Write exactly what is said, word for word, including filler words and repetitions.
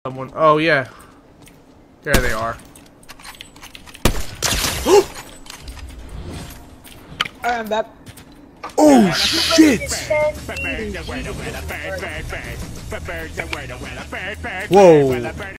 Someone. Oh yeah, there they are. I'm back. Oh shit! Whoa!